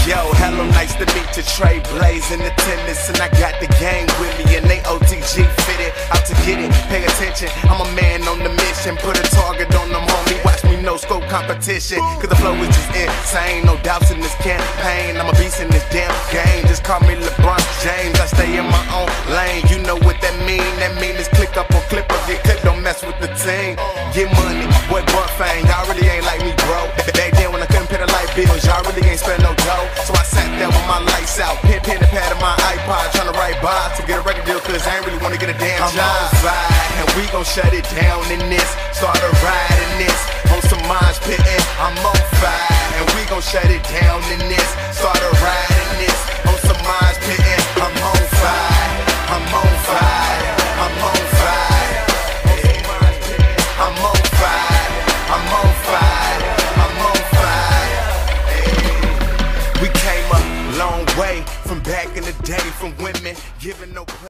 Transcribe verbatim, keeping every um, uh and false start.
Yo, hello, nice to meet you, Trey Blaze in attendance, and I got the gang with me, and they O T G fitted, out to get it, pay attention, I'm a man on the mission, put a target on them, homie, watch me no scope competition, cause the flow is just insane, no doubts in this campaign, I'm a beast in this damn game, just call me LeBron James, I stay in my own lane, you know what that mean, that mean is click up or clip up, get clipped, don't mess with the team, get money, boy, butt fame, y'all really ain't like me, bro, back then when I couldn't pay the light bills, y'all really ain't spend no dough. So I sat there with my lights out, pen, pen, and pad on my iPod, tryna write bars to get a record deal, cause I ain't really wanna get a damn I'm job. I'm on fire, and we gon' shut it down in this. Start a ride in this, on some mosh pittin'. I'm on fire, and we gon' shut it down in this. Start a ride in this, on some mosh pittin'. I'm on fire, I'm on fire, I'm on fire. I'm on fire, I'm on fire, I'm on fire. We came a long way from back in the day, from women giving no